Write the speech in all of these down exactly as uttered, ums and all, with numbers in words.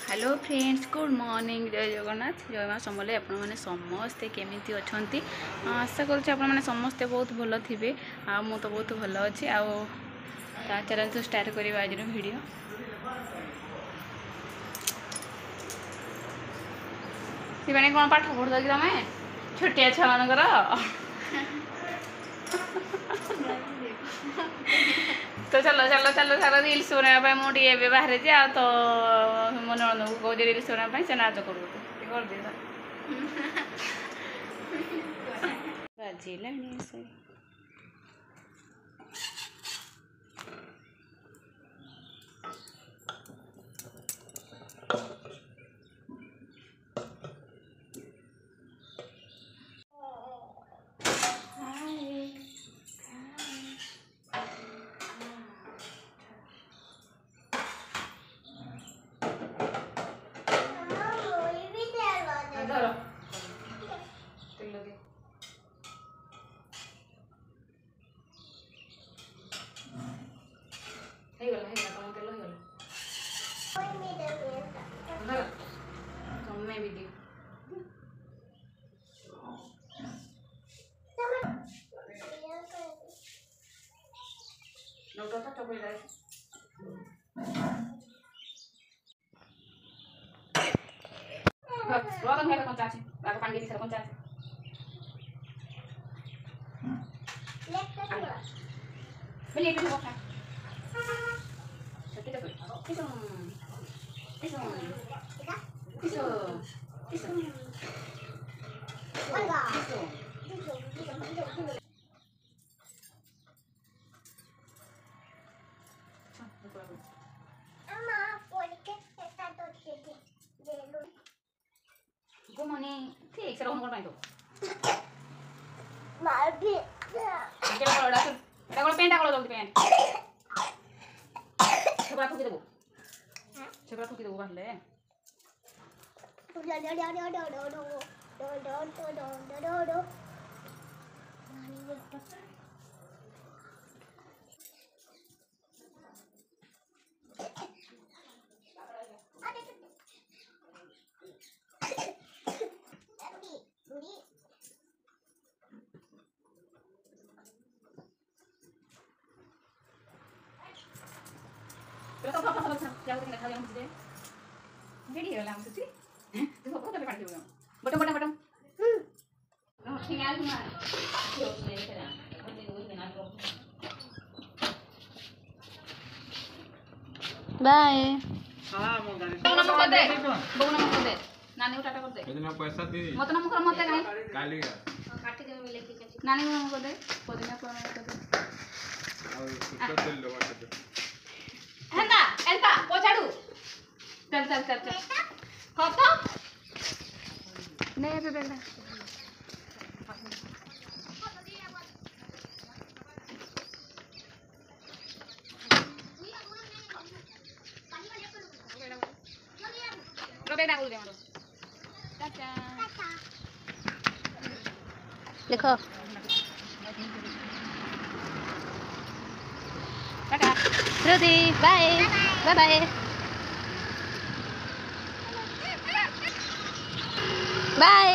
Hello friends, good morning, जय जगन्नाथ, जय माँ समले। आपण मैंने समस्ते केमिति अछंती? आशा करुच्छे आपण मैंने समस्ते बहुत भल थे। आ मु तो बहुत भल अच्छी। आ चलते स्टार्ट करवा आज वीडियो। सीवाणी कौन पाठ पढ़ कि तुम छोटिया छुआ मानकर तो चलो चलो चलो चलो रिल्स बनाया मुझे बाहर जे आ तो मो नणंद को कौन रिल्स बनाने से नाच कर बाजिलानी Luakan hebat koncaci, aku panggil di sana koncaci. Beli itu boknya. Kita tuh, pisau, pisau, pisau, pisau. Enggak. Good morning. ठीक से रोहन कर पाई तो मार भी के बोल डाक एटा कोन पेंटा कोन जल्दी पेंट छबरा ठोकी देबो हां छबरा ठोकी देबो बाहले डो डो डो डो डो डो डो डो डो डो डो डो Pero apa apa apa ya udah kalian mesti deh. Jadi ya lah mesti. Tu apa tu lepas dia. Bottom bottom bottom. Hmm. Oh, tinggal cuma. Yo, ni kena. Nanti dulu kena drop. Bye. हां मो गाड़ी बगुना मत कर दे बगुना मत कर दे नानी को टाटा कर दे इतना पैसा दे मत ना मुखर मत काई काली का काटी दे मिले के नानी को कर दे पदिना को कर दे और उसको तेल लगा दे हंदा एंता पोछाडू चल चल चल चल हो तो नहीं पे बेटा बेटा बोल दे मारो टाटा देखो टाटा रुदी बाय बाय बाय बाय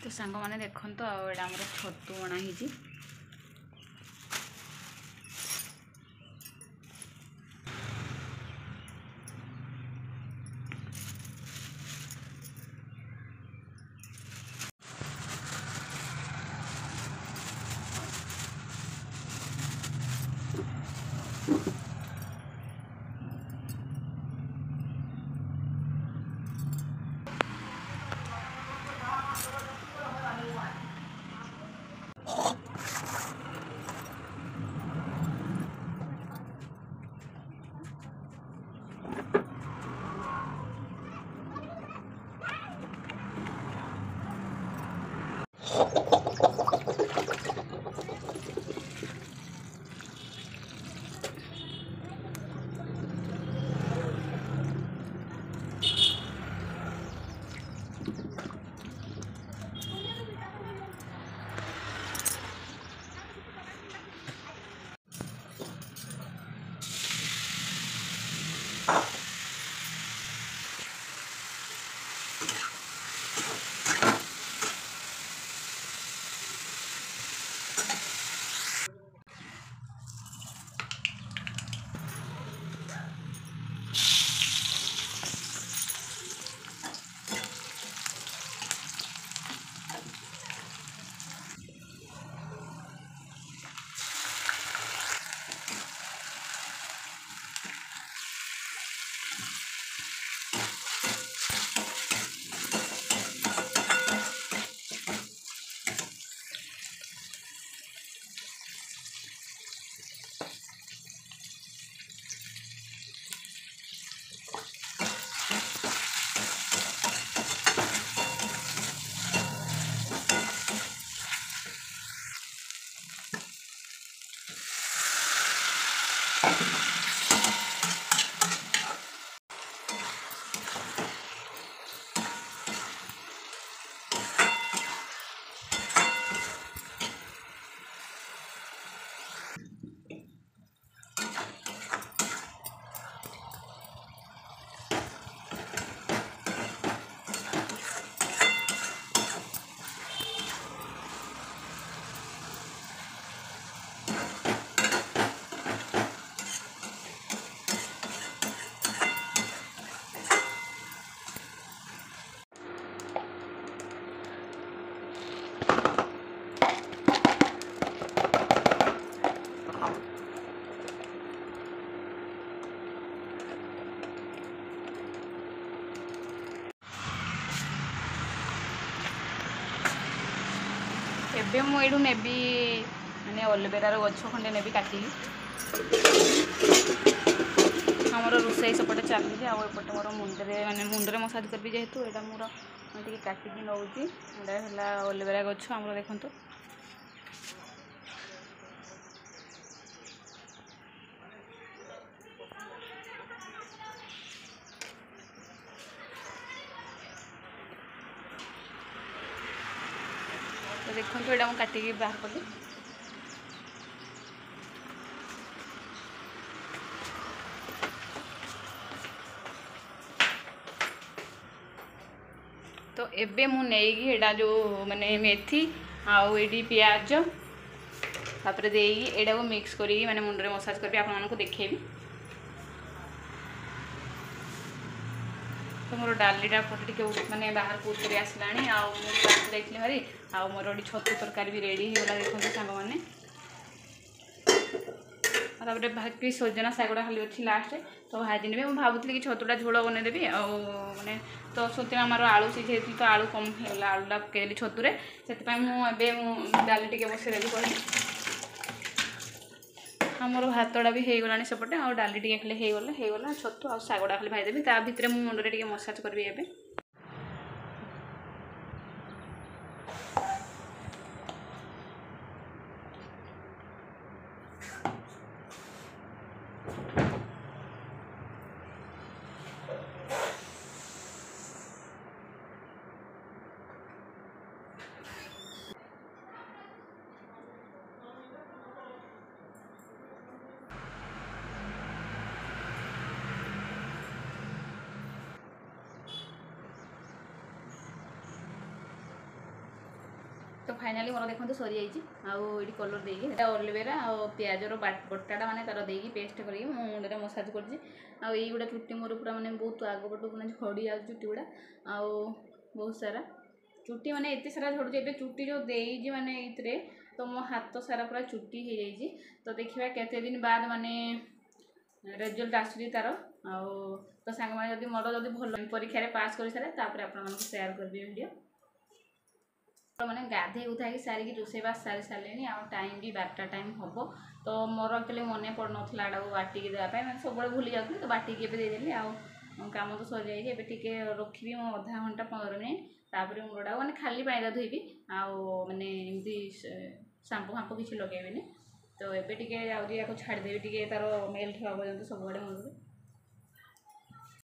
तो सांग मैंने देखो तो आम छतु बना ही एबे मु एडू नेबी माने ओलेवेरार गछ खंडे नेबी काटी हमर रोसई सपटे चलुचे आउपटे मोर मुंडे माने मुंडे मसाज करबी जेहेतु एटा मोर टे काटिकी नौची एटा है ओलेवेरा गछ आम देखो तो देखो यहाँ मुझे काटिकी बाहर कली तो एबे मु नेगी एडा जो माने मेथी आउ एडी प्याज तापर देगी एडा को मिक्स करी माने मुंडरे मसाज करबी आपन मानको देखेबी। तो मोर डालीटा फटे टे माने बाहर को उतरी आसलानी आउ देखली हरी आउ मोर ओडी छतु तरकारी भी रेडी हो गला देखो सांग माने तापर बाकी सजना सागुड़ा खाली अच्छी लास्ट तो भाजी ने मुझे भावुली कि छतुटा झोल बनईदेवी आने तो सोते आमर आलू सीझे तो आलू कम होगा आलूटा पकईदेली छतुरे से मुझे डाली टे बसईदेवी कह आमर भातटा भी हो गला सेपटे आ डाली टे खाली होगला होगला छतु आ सागुड़ा खाली भाईदेवी ता भितर मुझे मुंडे टे मसाज करी एबे। तो फाइनाली मोर देखो सरी जाइए आउट कलर देगी ओलिवेरा आ पिजर बटाटा मैंने तार देगी पेस्ट कर मुंडे मसाज कर गुड़ा चुट्टी मोर पूरा मैंने बहुत आगपट मैंने झड़ी जाऊँ चुट्टी गुड़ा आउ बहुत सारा चुट्टी मैंने एत सारा झड़ू ए चुट्टी जो देजी मैंने ये तो मो हाथ सारा पूरा चुट्टी हो जाइए तो देखा केते दिन बाद माने रिजल्ट आसूँ तार आउ तो सांग मैंने मोर जब भल परीक्षा पास कर सारे आप सेयार करी वीडियो मैंने गाधे गुधा कि सारिकी रोषेबास सारी सारे आ टाइम भी बारटा टाइम हम तो मोर एक्चुअली मन पड़ नाला आड़ा बाटिकी देवाई मैं सब भूली जाऊँ तो बाटिकी देदेली आउ कम तो सरी जाइए टे रखी अधा घंटा पंद्रह मिनिट तापर मुंडा मैंने खाली पानी धोबी आउ मैंने एमती सांपू फांपू किसी लगेबी तो एबे टे छाड़देवी टे तार मेल्ट हवा पर्यटन सब मुंड